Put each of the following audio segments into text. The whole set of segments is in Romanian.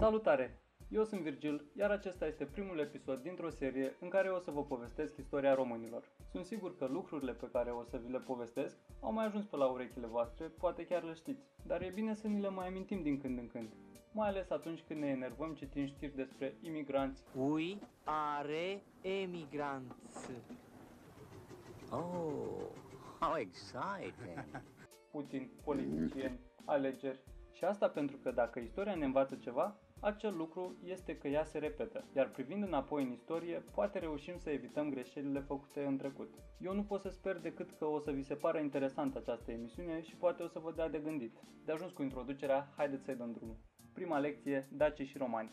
Salutare! Eu sunt Virgil, iar acesta este primul episod dintr-o serie în care o să vă povestesc istoria românilor. Sunt sigur că lucrurile pe care o să vi le povestesc au mai ajuns pe la urechile voastre, poate chiar le știți, dar e bine să ni le mai amintim din când în când, mai ales atunci când ne enervăm citind știri despre imigranți. We are emigranți. Oh, how exciting! Putin, politicieni, alegeri. Și asta pentru că dacă istoria ne învață ceva, acel lucru este că ea se repetă, iar privind înapoi în istorie, poate reușim să evităm greșelile făcute în trecut. Eu nu pot să sper decât că o să vi se pară interesantă această emisiune și poate o să vă dea de gândit. De ajuns cu introducerea, haideți să-i dăm drumul. Prima lecție, daci și romani.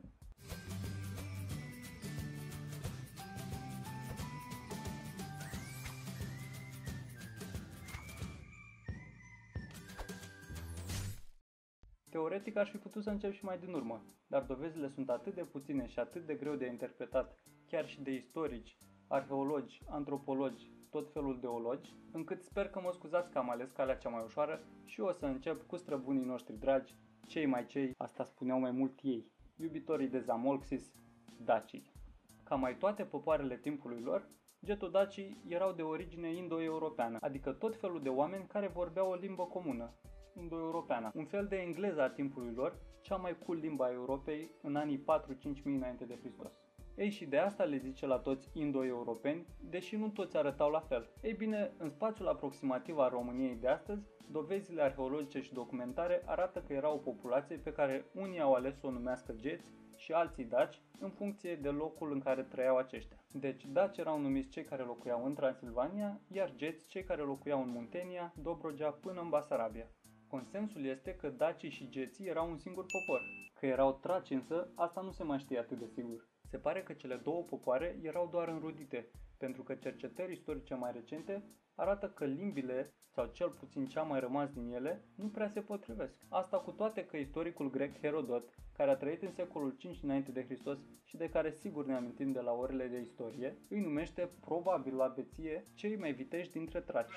Teoretic aș fi putut să încep și mai din urmă, dar dovezile sunt atât de puține și atât de greu de interpretat, chiar și de istorici, arheologi, antropologi, tot felul de ologi, încât sper că mă scuzați că am ales calea cea mai ușoară și o să încep cu străbunii noștri dragi, cei mai cei, asta spuneau mai mult ei, iubitorii de Zamolxis, dacii. Ca mai toate popoarele timpului lor, getodacii erau de origine indo-europeană, adică tot felul de oameni care vorbeau o limbă comună, indo-europeană, un fel de engleză a timpului lor, cea mai cool limba a Europei în anii 4-5.000 înainte de Hristos. Ei, și de asta le zice la toți indo-europeni, deși nu toți arătau la fel. Ei bine, în spațiul aproximativ al României de astăzi, dovezile arheologice și documentare arată că era o populație pe care unii au ales să o numească geți și alții daci, în funcție de locul în care trăiau aceștia. Deci daci erau numiți cei care locuiau în Transilvania, iar geți cei care locuiau în Muntenia, Dobrogea până în Basarabia. Consensul este că dacii și geții erau un singur popor. Că erau traci însă, asta nu se mai știe atât de sigur. Se pare că cele două popoare erau doar înrudite, pentru că cercetări istorice mai recente arată că limbile, sau cel puțin ce a mai rămas din ele, nu prea se potrivesc. Asta cu toate că istoricul grec Herodot, care a trăit în secolul 5 înainte de Hristos și de care sigur ne amintim de la orele de istorie, îi numește, probabil la beție, cei mai viteji dintre traci.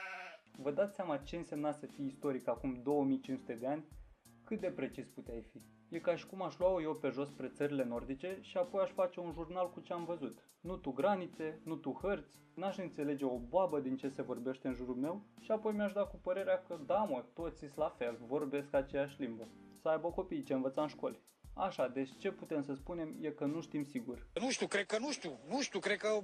Vă dați seama ce însemna să fii istoric acum 2500 de ani? Cât de precis puteai fi? E ca și cum aș lua eu pe jos spre țările nordice și apoi aș face un jurnal cu ce am văzut. Nu tu granițe, nu tu hărți, n-aș înțelege o boabă din ce se vorbește în jurul meu și apoi mi-aș da cu părerea că da mă, toți sunt la fel, vorbesc aceeași limbă. Să aibă copiii ce învăța în școli. Așa, deci ce putem să spunem e că nu știm sigur. Nu știu, cred că nu știu, cred că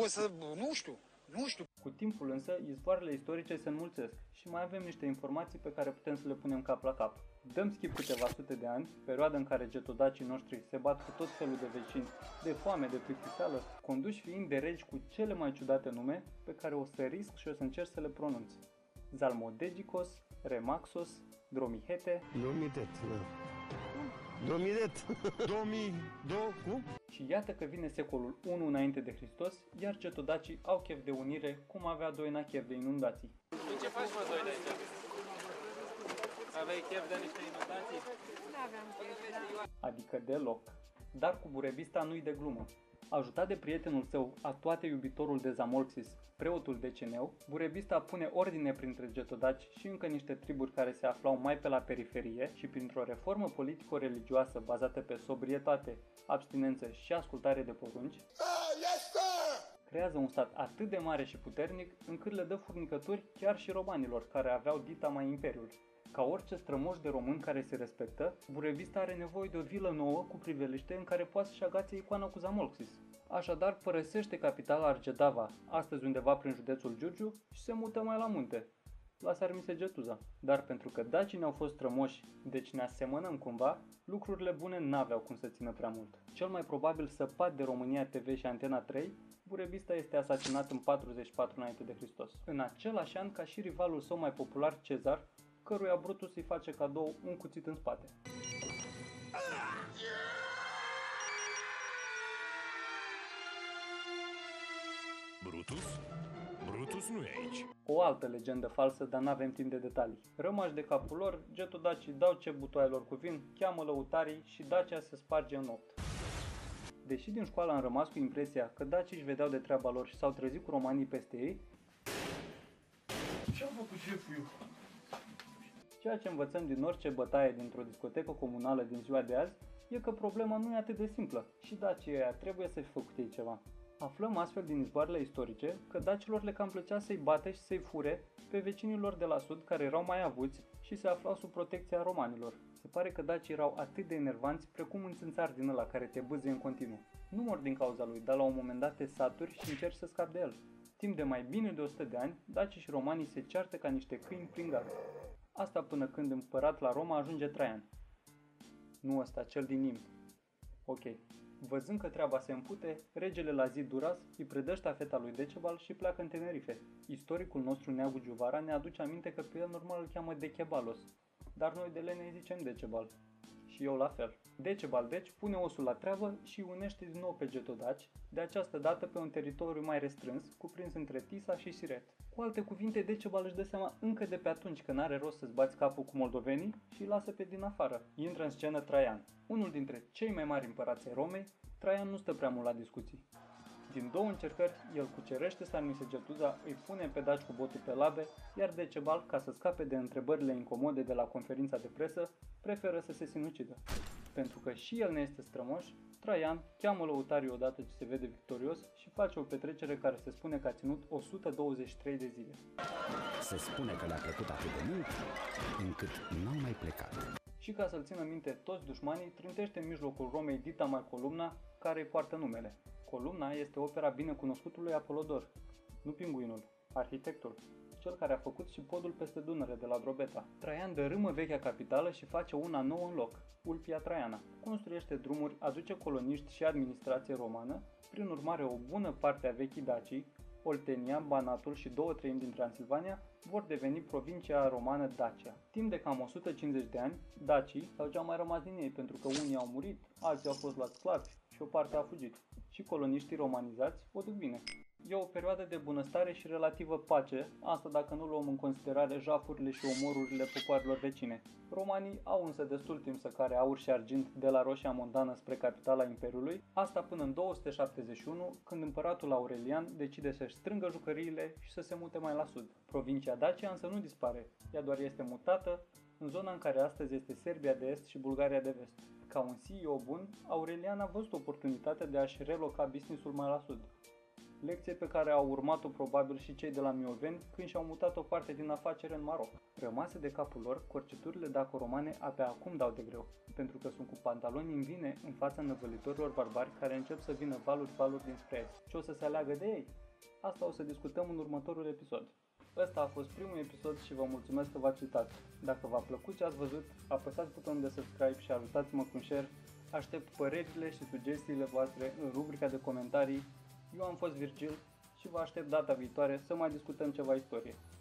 nu știu. Cu timpul însă, izvoarele istorice se înmulțesc și mai avem niște informații pe care putem să le punem cap la cap. Dăm schimb câteva sute de ani, perioada în care getodacii noștri se bat cu tot felul de vecini, de foame, de plictiseală, conduși fiind de regi cu cele mai ciudate nume pe care o să risc și o să încerc să le pronunț. Zalmodegicos, Remaxos, Dromihete, Cum? Și iată că vine secolul 1 înainte de Hristos, iar getodacii au chef de unire, cum avea Doina chef de inundații. Tu ce faci, mă, Doina, aici? Aveai chef de niște inundații? Nu aveam chef, da. Adică deloc. Dar cu Burebista nu-i de glumă. Ajutat de prietenul său, atoate iubitorul de Zamolxis, preotul Deceneu, Burebista pune ordine printre getodaci și încă niște triburi care se aflau mai pe la periferie și printr-o reformă politico-religioasă bazată pe sobrietate, abstinență și ascultare de porunci, creează un stat atât de mare și puternic încât le dă furnicături chiar și romanilor care aveau dita mai imperiul. Ca orice strămoș de român care se respectă, Burebista are nevoie de o vilă nouă cu priveliște în care poate să-și agațe icoana cu Zamolxis. Așadar părăsește capitala Argedava, astăzi undeva prin județul Giurgiu, și se mută mai la munte, la Sarmisegetuza. Dar pentru că dacii ne-au fost strămoși, deci ne asemănăm cumva, lucrurile bune n-aveau cum să țină prea mult. Cel mai probabil săpat de România TV și Antena 3, Burebista este asasinat în 44 înainte de Hristos. În același an ca și rivalul său mai popular, Cezar, căruia Brutus îi face cadou un cuțit în spate. Brutus nu e aici. O altă legendă falsă, dar n-avem timp de detalii. Rămași de capul lor, getodacii dau ce butoaielor cu vin, cheamă lăutarii și Dacia se sparge în nopt. Deși din școală am rămas cu impresia că dacii își vedeau de treaba lor și s-au trezit cu romanii peste ei, Ce-am făcut șeful eu? Ceea ce învățăm din orice bătaie dintr-o discotecă comunală din ziua de azi e că problema nu e atât de simplă și dacii ăia trebuie să fi făcut ei ceva. Aflăm astfel din izvoarele istorice că dacilor le cam plăcea să-i bate și să-i fure pe vecinii lor de la sud care erau mai avuți și se aflau sub protecția romanilor. Se pare că dacii erau atât de enervanți precum un țânțar din ăla care te bâzie în continuu. Nu mor din cauza lui, dar la un moment dat te saturi și încerci să scapi de el. Timp de mai bine de 100 de ani, dacii și romanii se ceartă ca niște câini prin gard. Asta până când împărat la Roma ajunge Traian. Nu ăsta, cel din Nim. Ok. Văzând că treaba se împute, regele la zi duras îi predă ștafeta lui Decebal și pleacă în Tenerife. Istoricul nostru Neagu Giuvara ne aduce aminte că pe el normal îl cheamă Dechebalos, dar noi de lene îi zicem Decebal. Și eu la fel. Decebal deci pune osul la treabă și unește din nou pe getodaci, de această dată pe un teritoriu mai restrâns, cuprins între Tisa și Siret. Cu alte cuvinte, Decebal își dă seama încă de pe atunci că n-are rost să-ți bați capul cu moldovenii și îi lasă pe din afară. Intră în scenă Traian. Unul dintre cei mai mari împărați ai Romei, Traian nu stă prea mult la discuții. Din două încercări, el cucerește Sarmisegetuza, îi pune pe daci cu botul pe labe, iar Decebal, ca să scape de întrebările incomode de la conferința de presă, preferă să se sinucidă. Pentru că și el ne este strămoș, Traian cheamă lăutarii odată ce se vede victorios și face o petrecere care se spune că a ținut 123 de zile. Se spune că le-a plăcut atât de mult, încât n-au mai plecat. Și ca să-l țină minte toți dușmanii, trântește în mijlocul Romei dita mai Columna, care îi poartă numele. Columna este opera binecunoscutului Apolodor, nu pinguinul, arhitectul, cel care a făcut și podul peste Dunăre de la Drobeta. Traian dărâmă vechea capitală și face una nouă în loc, Ulpia Traiana. Construiește drumuri, aduce coloniști și administrație romană, prin urmare o bună parte a vechii Dacii, Oltenia, Banatul și 2/3 din Transilvania vor deveni provincia romană Dacia. Timp de cam 150 de ani, dacii, sau ce au mai rămas din ei pentru că unii au murit, alții au fost luați sclavi și o parte a fugit. Și coloniștii romanizați o duc bine. E o perioadă de bunăstare și relativă pace, asta dacă nu luăm în considerare jafurile și omorurile popoarelor vecine. Romanii au însă destul timp să care aur și argint de la Roșia Montană spre capitala Imperiului, asta până în 271, când împăratul Aurelian decide să-și strângă jucăriile și să se mute mai la sud. Provincia Dacia însă nu dispare, ea doar este mutată în zona în care astăzi este Serbia de Est și Bulgaria de Vest. Ca un CEO bun, Aurelian a văzut oportunitatea de a-și reloca business-ul mai la sud. Lecție pe care au urmat-o probabil și cei de la Mioveni când și-au mutat o parte din afacere în Maroc. Rămase de capul lor, corciturile daco-romane abia acum dau de greu, pentru că sunt cu pantaloni în vine în fața năvălitorilor barbari care încep să vină valuri dinspre est. Ce o să se aleagă de ei? Asta o să discutăm în următorul episod. Ăsta a fost primul episod și vă mulțumesc că v-ați uitat. Dacă v-a plăcut ce ați văzut, apăsați butonul de subscribe și ajutați-mă cu un share. Aștept părerile și sugestiile voastre în rubrica de comentarii. Eu am fost Virgil și vă aștept data viitoare să mai discutăm ceva istorie.